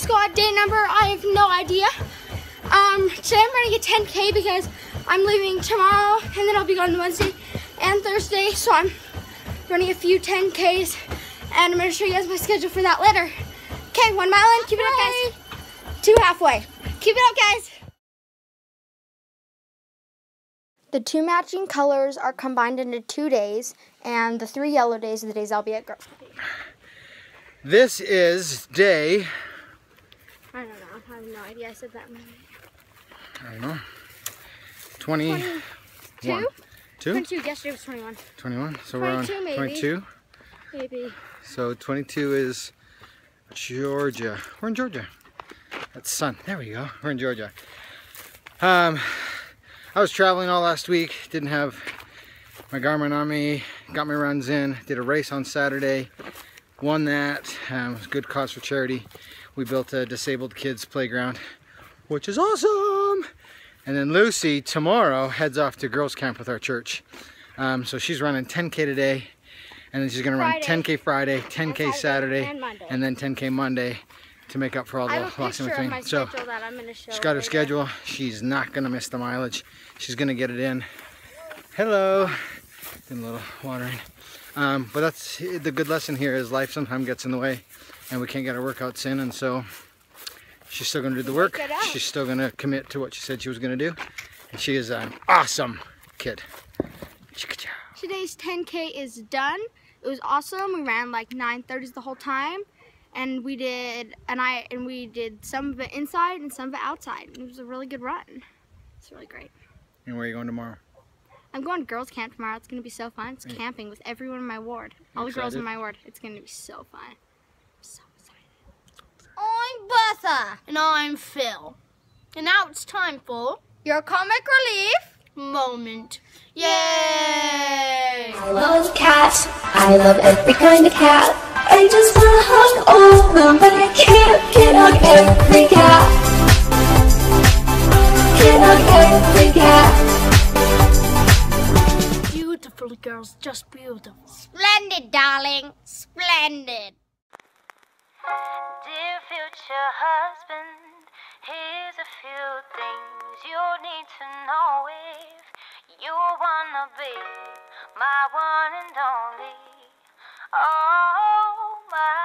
squad day number, I have no idea. Today I'm running a 10K because I'm leaving tomorrow and then I'll be gone Wednesday and Thursday. So I'm running a few 10Ks and I'm gonna show you guys my schedule for that later. Okay, 1 mile in, keep it up guys. 2 halfway, keep it up guys. The 2 matching colors are combined into 2 days, and the 3 yellow days are the days I'll be at Girls Camp. This is day... I don't know, I have no idea, I said that. I don't know. 22? 22, yesterday was 21. 21, so 22 we're on maybe. 22? Maybe. So 22 is Georgia. We're in Georgia. That's sun. There we go. We're in Georgia. I was traveling all last week. Didn't have my Garmin on me. Got my runs in. Did a race on Saturday. Won that. It was a good cause for charity. We built a disabled kids playground, which is awesome. And then Lucy tomorrow heads off to girls camp with our church. So she's running 10K today, and then she's gonna run 10K Friday, 10K Saturday, and then 10K Monday to make up for all the loss in between. So she's got her schedule. She's not gonna miss the mileage. She's gonna get it in. Hello. Getting a little watering. But that's the good lesson here is life sometimes gets in the way and we can't get our workouts in, and so she's still gonna do the work. She's still gonna commit to what she said she was gonna do. And she is an awesome kid. Today's 10K is done. It was awesome. We ran like 9:30s the whole time. And we did some of it inside and some of it outside. It was a really good run. It's really great. And where are you going tomorrow? I'm going to girls camp tomorrow. It's gonna be so fun. It's camping with everyone in my ward. All the girls in my ward. It's gonna be so fun. I'm so excited. I'm Bertha. And I'm Phil. And now it's time for your comic relief moment. Yay! I love cats. I love every kind of cat. I just wanna hug all of them, but I can't hug every cat. Can't hug every cat. Beautiful girls, just beautiful. Splendid, darling. Splendid. Dear future husband, here's a few things you need to know if you wanna be my one and only. Oh, my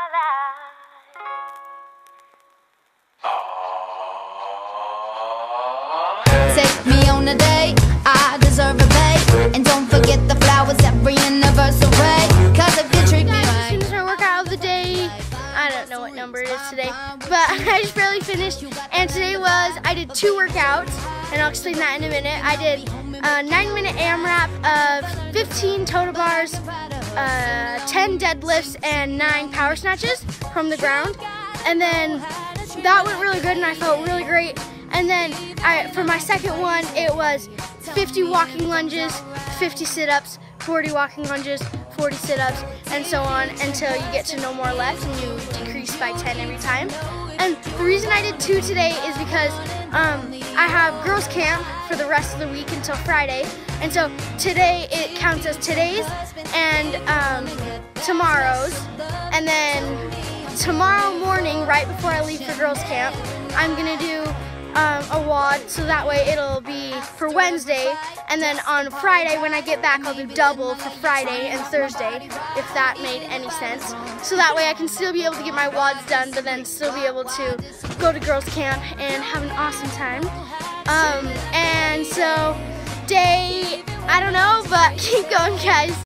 life. Take me on a date, I deserve a bait. And don't forget the flowers every anniversary. Cause if you treat me right. Finished my workout of the day. I don't know what number it is today, but I just barely finished. And today I did 2 workouts, and I'll explain that in a minute. I did a 9-minute AMRAP of 15 total bars, 10 deadlifts, and 9 power snatches from the ground. And then that went really good and I felt really great. And then for my second one, it was 50 walking lunges, 50 sit-ups, 40 walking lunges, 40 sit-ups, and so on until you get to no more left and you decrease by 10 every time. And the reason I did 2 today is because I have girls camp for the rest of the week until Friday. And so today, it counts as today's and tomorrow's. And then tomorrow morning, right before I leave for girls camp, I'm gonna do a WOD, so that way it'll be for Wednesday, and then on Friday when I get back I'll do double for Friday and Thursday, if that made any sense. So that way I can still be able to get my WODs done, but then still be able to go to girls camp and have an awesome time. And so day, I don't know, but keep going guys.